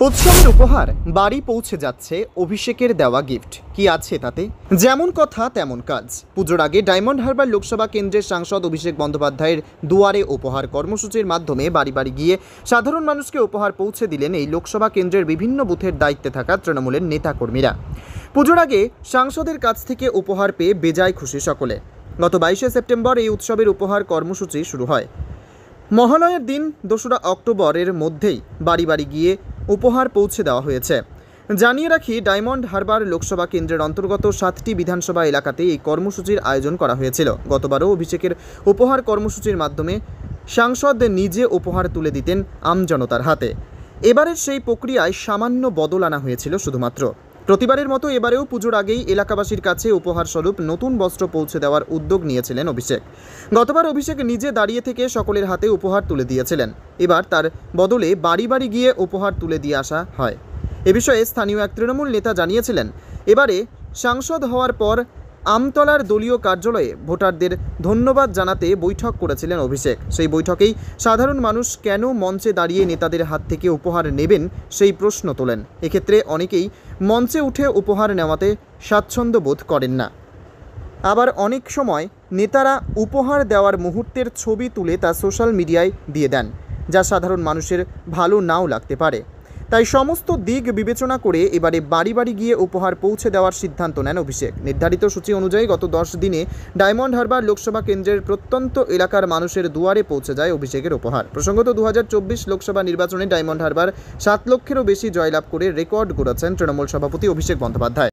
উৎসবের উপহার বাড়ি পৌঁছে যাচ্ছে অভিষেকের দেওয়া গিফট কি আছে তাতে? যেমন কথা তেমন কাজ। পুজোর আগে ডায়মন্ড হারবার লোকসভা কেন্দ্রের সাংসদ অভিষেক বন্দ্যোপাধ্যায়ের দুয়ারে উপহার কর্মসূচির মাধ্যমে বাড়ি বাড়ি গিয়ে সাধারণ মানুষকে উপহার পৌঁছে দিলেন এই লোকসভা কেন্দ্রের বিভিন্ন বুথের দায়িত্বে থাকা তৃণমূলের নেতাকর্মীরা। পুজোর আগে সাংসদের কাছ থেকে উপহার পেয়ে বেজায় খুশি সকলে। গত 22শে সেপ্টেম্বর এই উৎসবের উপহার কর্মসূচি শুরু হয়। মহালয়ের দিন 2রা অক্টোবরের মধ্যেই বাড়ি বাড়ি গিয়ে উপহার পৌঁছে দেওয়া হয়েছে। জানিয়ে রাখি, ডায়মন্ড হারবার লোকসভা কেন্দ্রের অন্তর্গত 7টি বিধানসভা এলাকাতে এই কর্মসূচির আয়োজন করা হয়েছিল। গতবারও অভিষেকের উপহার কর্মসূচির মাধ্যমে সাংসদ নিজে উপহার তুলে দিতেন আমজনতার হাতে। এবারের সেই প্রক্রিয়ায় সামান্য বদল আনা হয়েছিল শুধুমাত্র। প্রতিবারের মতো এবারেও পুজোর আগেই এলাকাবাসীর কাছে উপহার স্বরূপ নতুন বস্ত্র পৌঁছে দেওয়ার উদ্যোগ নিয়েছিলেন অভিষেক। গতবার অভিষেক নিজে দাঁড়িয়ে থেকে সকলের হাতে উপহার তুলে দিয়েছিলেন। এবার তার বদলে বাড়ি বাড়ি গিয়ে উপহার তুলে দিয়ে আসা হয়। এ বিষয়ে স্থানীয় এক তৃণমূল নেতা জানিয়েছিলেন, এবারে সাংসদ হওয়ার পর আমতলার দলীয় কার্যালয়ে ভোটারদের ধন্যবাদ জানাতে বৈঠক করেছিলেন অভিষেক। সেই বৈঠকেই সাধারণ মানুষ কেন মঞ্চে দাঁড়িয়ে নেতাদের হাত থেকে উপহার নেবেন সেই প্রশ্ন তোলেন। এক্ষেত্রে অনেকেই মঞ্চে উঠে উপহার নেওয়াতে স্বাচ্ছন্দ্য বোধ করেন না। আবার অনেক সময় নেতারা উপহার দেওয়ার মুহূর্তের ছবি তুলে তা সোশ্যাল মিডিয়ায় দিয়ে দেন, যা সাধারণ মানুষের ভালো নাও লাগতে পারে। তাই সমস্ত দিক বিবেচনা করে এবারে বাড়ি বাড়ি গিয়ে উপহার পৌঁছে দেওয়ার সিদ্ধান্ত নেন অভিষেক। নির্ধারিত সূচি অনুযায়ী গত 10 দিনে ডায়মন্ড হারবার লোকসভা কেন্দ্রের প্রত্যন্ত এলাকার মানুষের দুয়ারে পৌঁছে যায় অভিষেকের উপহার। প্রসঙ্গত 2024 লোকসভা নির্বাচনে ডায়মন্ড হারবার 7 লক্ষেরও বেশি জয়লাভ করে রেকর্ড গড়েছেন তৃণমূল সভাপতি অভিষেক বন্দ্যোপাধ্যায়।